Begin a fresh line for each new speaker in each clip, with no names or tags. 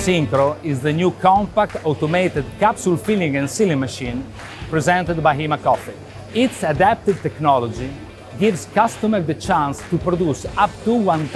SYNKRO is the new compact automated capsule filling and sealing machine presented by IMA Coffee. Its adaptive technology gives customers the chance to produce up to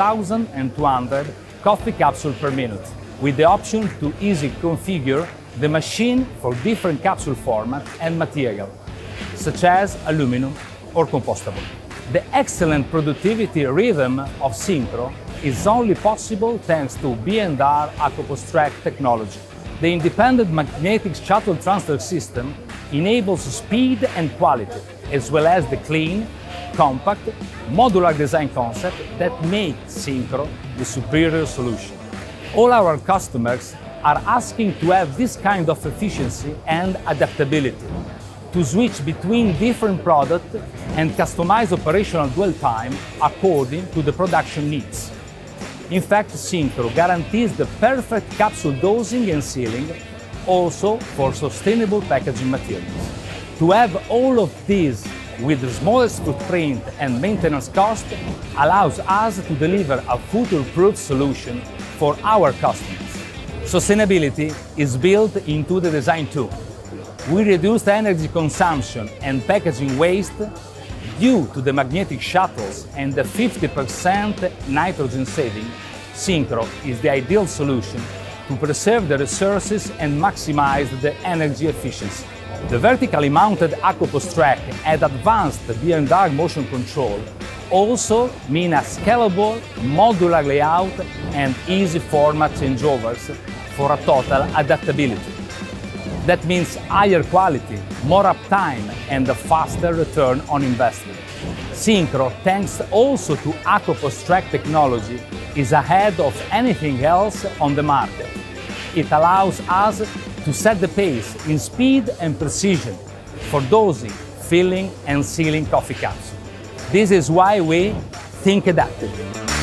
1,200 coffee capsules per minute, with the option to easily configure the machine for different capsule formats and material, such as aluminum or compostable. The excellent productivity rhythm of SYNKRO is only possible thanks to B&R ACOPOStrak technology. The independent magnetic shuttle transfer system enables speed and quality, as well as the clean, compact, modular design concept that makes SYNKRO the superior solution. All our customers are asking to have this kind of efficiency and adaptability, to switch between different products and customize operational dwell time according to the production needs. In fact, SYNKRO guarantees the perfect capsule dosing and sealing, also for sustainable packaging materials. To have all of these with the smallest footprint and maintenance cost allows us to deliver a future-proof solution for our customers. Sustainability is built into the design too. We reduce energy consumption and packaging waste due to the magnetic shuttles and the 50% nitrogen saving. SYNKRO is the ideal solution to preserve the resources and maximize the energy efficiency. The vertically mounted ACOPOStrak and advanced B&R motion control also mean a scalable, modular layout and easy format changeovers for a total adaptability. That means higher quality, more uptime, and a faster return on investment. SYNKRO, thanks also to ACOPOStrak technology, is ahead of anything else on the market. It allows us to set the pace in speed and precision for dosing, filling, and sealing coffee capsules. This is why we think adaptive.